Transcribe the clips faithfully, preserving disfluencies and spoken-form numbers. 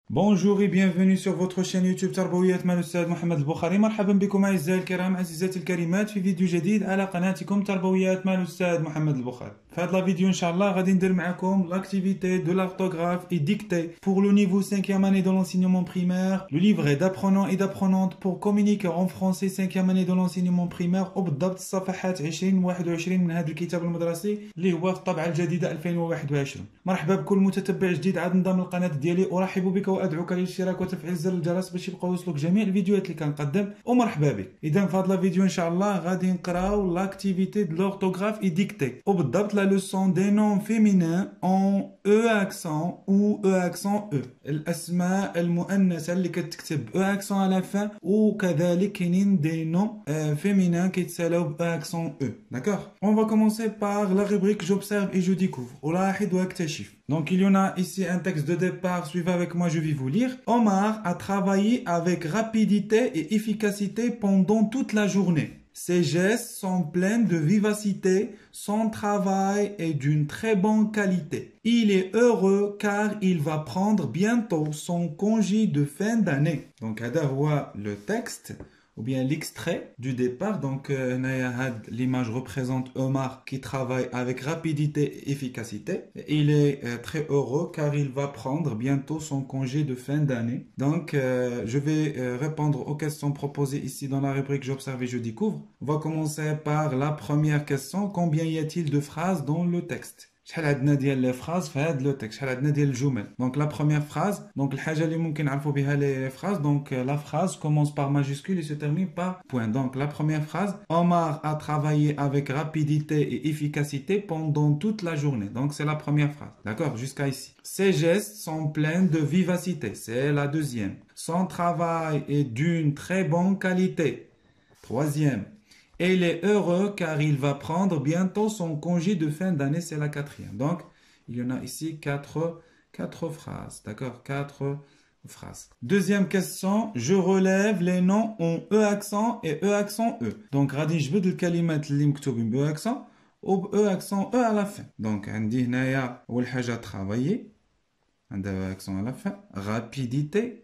Bonjour et bienvenue sur votre chaîne يوتيوب تربويات مع الأستاذ محمد البخاري. مرحبا بكم أعزائي الكرام عزيزاتي الكريمات في فيديو جديد على قناتكم تربويات مع الأستاذ محمد البخاري. في هذا الفيديو إن شاء الله غادي ندير معكم l'activité de l'orthographe et dictée pour le niveau cinquième année de l'enseignement primaire, le livret d'apprenants et d'apprenantes pour communiquer en français cinquième année de l'enseignement primaire وبالضبط الصفحات عشرين واحد وعشرين من هذا الكتاب المدرسي اللي هو في الطبعة الجديدة ألفين وواحد وعشرين. مرحبا بكل متتبع جديد عاد انضم للقناة ديالي. أرحب بك وأدعوك للاشتراك وتفعيل زر الجرس باش يبقاو يوصلوك جميع الفيديوهات اللي كنقدم ومرحبا بك. اذا في هذا الفيديو ان شاء الله غادي نقراو لاكتيفيتي دو لورتوغراف اي ديكتي وبالضبط لا لوسون دي نون فيمينين اون او اكسون او او اكسون او، الاسماء المؤنثه اللي كتكتب او اكسون على فان، وكذلك كاينين دي نون فيمينين كيتسالاو ب او اكسون او. داكوغ، اون فا كومونسي بار لا روبريك j'observe et je découvre. ألاحظ واكتشف. Donc il y en a ici un texte de départ, suivez avec moi, je vais vous lire. Omar a travaillé avec rapidité et efficacité pendant toute la journée. Ses gestes sont pleins de vivacité, son travail est d'une très bonne qualité. Il est heureux car il va prendre bientôt son congé de fin d'année. Donc, هذا هو le texte ou bien l'extrait du départ. Donc, euh, l'image représente Omar qui travaille avec rapidité et efficacité. Il est euh, très heureux car il va prendre bientôt son congé de fin d'année. Donc, euh, je vais euh, répondre aux questions proposées ici dans la rubrique J'observe et je découvre. On va commencer par la première question. Combien y a-t-il de phrases dans le texte? شحال عندنا ديال لي فراز في هذا لو تكست؟ شحال عندنا ديال الجمل؟ دونك لا بروميير فراز، دونك الحاجه اللي ممكن نعرفوا بها لي فراز، دونك لا فراز commence par majuscule et se termine par point. Donc la première phrase, Omar a travaillé avec rapidité et efficacité pendant toute la journée. Donc c'est la première phrase. D'accord, jusqu'à ici. Ses gestes sont pleins de vivacité. C'est la deuxième. Son travail est d'une très bonne qualité. Troisième. Et il est heureux car il va prendre bientôt son congé de fin d'année, c'est la quatrième. Donc, il y en a ici quatre, quatre phrases. D'accord? Quatre phrases. Deuxième question, je relève les noms en E accent et E accent E. Donc, غادي نجبد الكلمات اللي مكتوبين ب E accent و ب E accent E à la fin. Donc, عندي هنايا أول حاجة travailler. عندها E accent à la fin. Rapidité,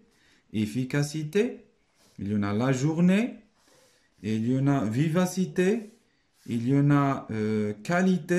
efficacité. Il y en a la journée. Il y en a vivacité, il y en a euh, qualité,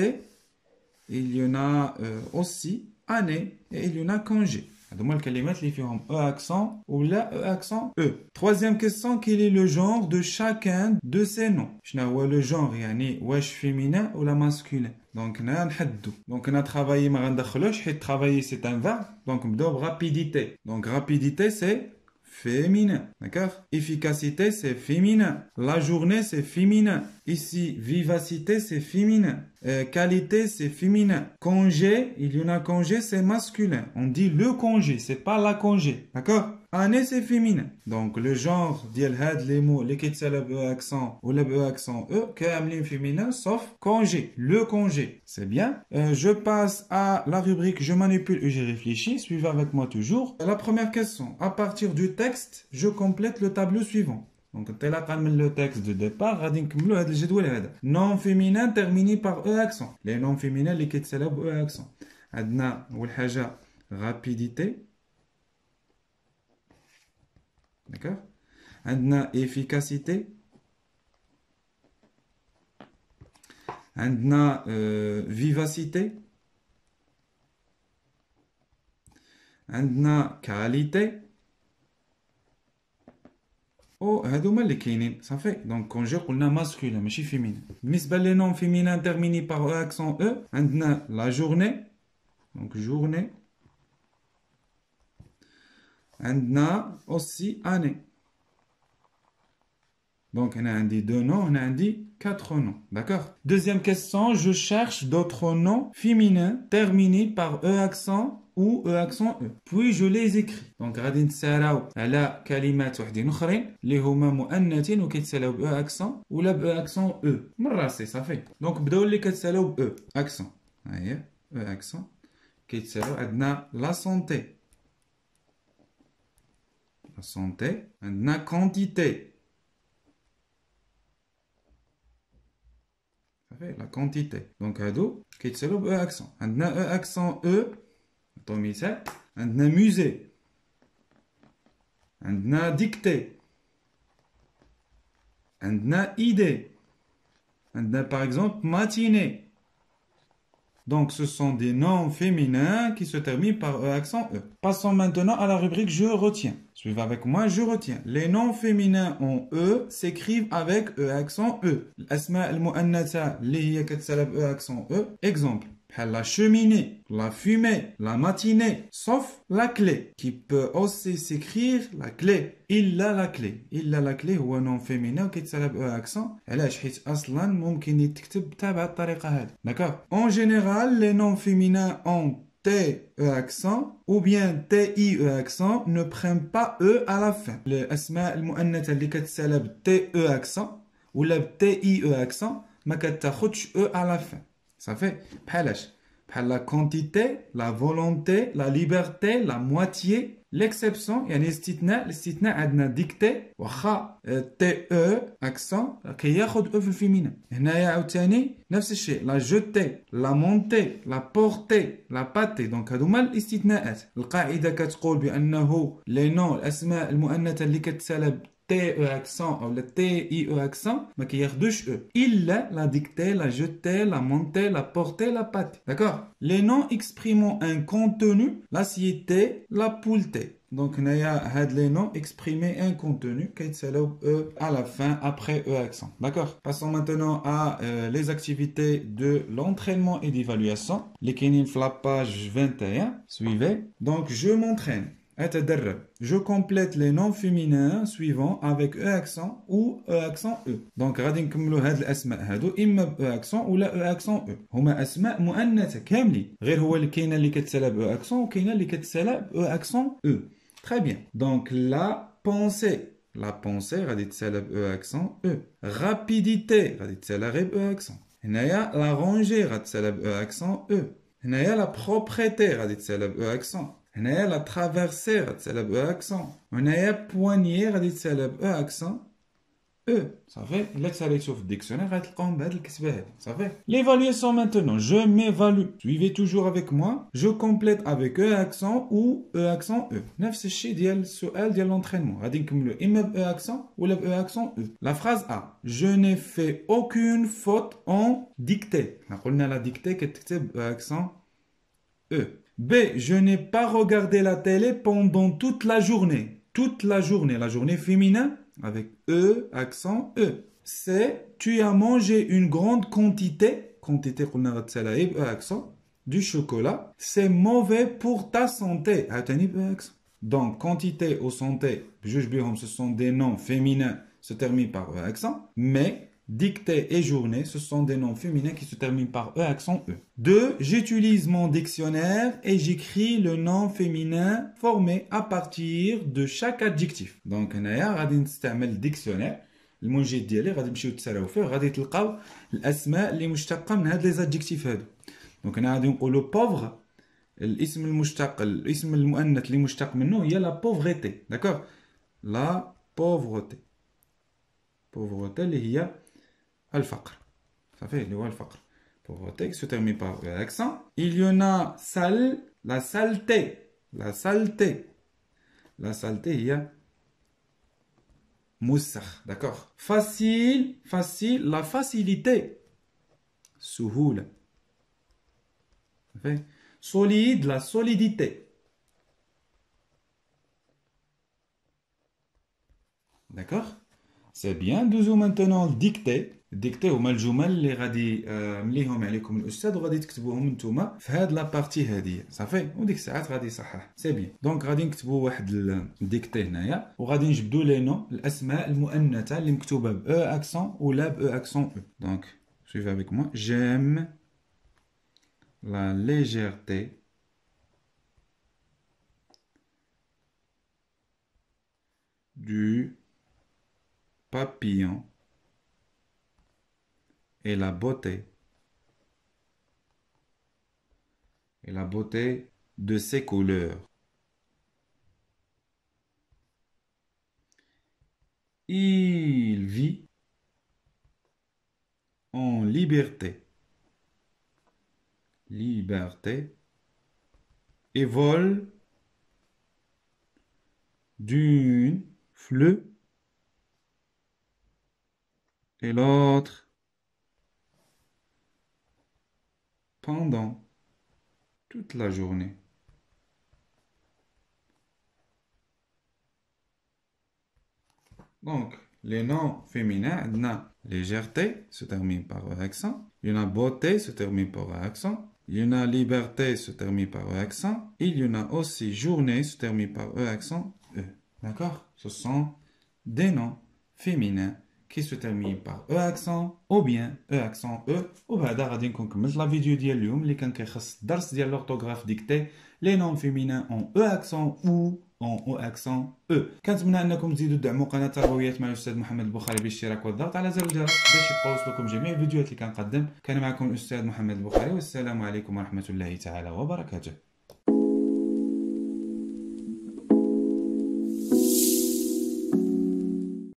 il y en a euh, aussi année et il y en a congé. هذوما الكلمات اللي فيهم E accent ou la E accent E. Troisième question, quel est le genre de chacun de ces noms? شنو هو le genre؟ يعني واش féminin ou la masculin. Donc هنا نحددو. Donc هنا travailler ما غندخلوش حيت travailler c'est un verbe. Donc نبداو rapidité. Donc rapidité c'est féminin, d'accord? Efficacité, c'est féminin. La journée, c'est féminin. Ici, vivacité, c'est féminin. Euh, qualité, c'est féminin. Congé, il y en a congé, c'est masculin. On dit le congé, c'est pas la congé, d'accord? Année, c'est féminin. Donc, le genre ديال هاد les mots اللي كيتسالى ب E accent ou ب E accent E كاملين féminin sauf congé, le congé. C'est bien. Euh, je passe à la rubrique Je manipule et je réfléchis. Suivez avec moi toujours. La première question. À partir du texte, je complète le tableau suivant. Donc, انطلاقا من le texte de départ غادي نكملوا هذا الجدول هذا. Non féminin terminé par E accent. Les noms féminins اللي كيتسالى ب E accent. عندنا أول حاجة rapidité. D'accord? عندنا efficacité. عندنا euh, vivacité. عندنا qualité. او هادوما اللي كاينين صافي. دونك كونجي قلنا ماسكولين ماشي فيمينين. بالنسبه لي نون فيمينين تيرميني باغ او اكسون او عندنا لا جورني. دونك جورني. عندنا اوسي اني. Donc, on a un dit deux noms, on a un dit quatre noms. D'accord? Deuxième question, je cherche d'autres noms féminins terminés par E accent ou E accent E. Puis je les écris. Donc, غادي نتساراو على كلمات وحدين اخرين اللي هما مؤنثين وكيتسالاو ب E accent ولا ب E accent E. من راسي صافي. دونك بداو اللي كتسالاو ب E accent. ها هي E accent كيتسالاو عندنا la santé. La santé. عندنا quantité. La quantité. Donc, هادو كيتسالو ب E accent. عندنا E accent E. نعطيو مثال. عندنا musée. عندنا dictée, عندنا idée, عندنا par exemple matinée. Donc, ce sont des noms féminins qui se terminent par E accent E. Passons maintenant à la rubrique Je retiens. Suivez avec moi, je retiens. Les noms féminins en E s'écrivent avec E accent E. الأسماء المؤنثة اللي هي كتسالب E accent E. Exemple. La cheminée, la fumée, la matinée, sauf la clé, qui peut aussi s'écrire la clé. إلا la clé. إلا la clé هو نون فيمينا وكيتسالب أو أكسون. علاش؟ حيت أصلا ممكن يتكتب بتاع بهاد الطريقة هادي. D'accord. En général, les noms féminins ont T E accent ou bien T I E accent ne prennent pas E à la fin. الأسماء المؤنثة اللي كتسالب T E accent ولا T I E accent ما كتاخدش E à la fin. Ça fait بحالاش بحال la quantité, la volonté, la liberté, la moitié, l'exception يعني الاستثناء الاستثناء عندنا dictée واخا تي او accent كياخد او في الفيمينا. هنايا عاوتاني نفس الشيء la jetée, la montée, la portée, la pâtée. دونك هادو هما الاستثناءات. القاعده كتقول بانه لي نون الاسماء المؤنثه اللي كتسالب T E accent ou le T I E accent, mais qui a deux E. Il, la dictée, la jetée, la montée, la portée, la pâtée. D'accord? Les noms exprimant un contenu, l'assiété, la poultée. Donc, il y a les noms exprimer un contenu qui est E à la fin après E accent. D'accord? Passons maintenant à euh, les activités de l'entraînement et d'évaluation. Les kénines la page vingt et un. Suivez. Donc, je m'entraîne. Je complète les noms féminins suivants avec E accent ou E accent E. Donc, غادي نكملوا هاد الأسماء هادو إما ب E accent ولا E accent E. هما أسماء مؤنثة كاملين. غير هو اللي كاينة اللي كتسالب E accent وكاينة اللي كتسالب E accent E. Très bien. Donc, la pensée. La pensée غادي تسالب E accent E. Rapidité غادي تسالب E accent. هنايا la rangée غادي تسالب E accent E. هنايا la propreté غادي تسالب E accent. هنايا لا ترافيرسي غتسالب او اكسون وهنايا بوانيي غادي تسالب او اكسون او صافي. الا تساليتو في الديكسيونير غتلقاهم بهاد الكتابه هادي صافي. ليفالواسيون مانتونون جو ميفالو. suivez toujours avec moi. Je complète avec او اكسون ou او اكسون او. نفس الشيء ديال السؤال ديال لونترينمون غادي نكملو اما ب او اكسون ولا ب او اكسون او. لا فراز ا je n'ai fait aucune faute en dictée. حنا قلنا لا ديكتي كتكتب او اكسون او. B. Je n'ai pas regardé la télé pendant toute la journée. Toute la journée. La journée féminin avec E, accent E. C. Tu as mangé une grande quantité. Quantité, E, accent. Du chocolat. C'est mauvais pour ta santé. Donc, quantité ou santé, ce sont des noms féminins se terminent par E, accent. Mais dictée et journée, ce sont des noms féminins qui se terminent par E accent E. deux. J'utilise mon dictionnaire et j'écris le nom féminin formé à partir de chaque adjectif. Donc, هنايا غادي نستعمل الديكسيونير. المنجد ديالي غادي نمشيو تسراو فيه غادي تلقاو الاسماء اللي مشتقه من هاد لي زادجيكتيف هادو. دونك هنا غادي نقولوا pauvre. الاسم المشتق الاسم المؤنث اللي مشتق منه هي لا pauvreté. داكوغ لا pauvreté. pauvreté اللي هي الفقر. صافي اللي هو الفقر. pauvreté qui se termine par l'accent. Il y en a sale, la saleté. La saleté. La saleté هي موسخ. D'accord. Facile, facile, la facilité. سهولة. صافي. Solide, la solidité. D'accord. C'est bien. Nous maintenant dictée. ديكتي هما الجمل اللي غادي مليهم عليكم الاستاذ وغادي تكتبوهم نتوما في هاد لابارتي هاديه صافي. وديك الساعات غادي يصحح سي بيان. دونك غادي نكتبوا واحد الديكتي هنايا وغادي نجبدوا لي نو الاسماء المؤنثه اللي مكتوبه ب او اكسون ولا ب او اكسون او. دونك suivez avec moi. J'aime la légèreté du papillon et la beauté et la beauté de ses couleurs. Il vit en liberté, liberté et vole d'une fleur et l'autre pendant toute la journée. Donc, les noms féminins, on a légèreté, se termine par E accent. Il y en a beauté, se termine par E accent. Il y en a liberté, se termine par E accent. Il y en a aussi journée, se termine par E accent E. D'accord? Ce sont des noms féminins qui se terminent par E accent ou bien E accent E. وبهذا غادي نكون كملت لا فيديو ديال اليوم اللي كان كيخص الدرس ديال l'orthographe dictée. Les noms féminins en E accent ou en O accent E. كنتمنى انكم تزيدوا تدعموا قناه تربويات مع الاستاذ محمد البخاري بالاشتراك والضغط على زر الجرس باش يبقاو يوصلكم جميع الفيديوهات اللي كنقدم. كان معكم الاستاذ محمد البخاري والسلام عليكم ورحمه الله تعالى وبركاته.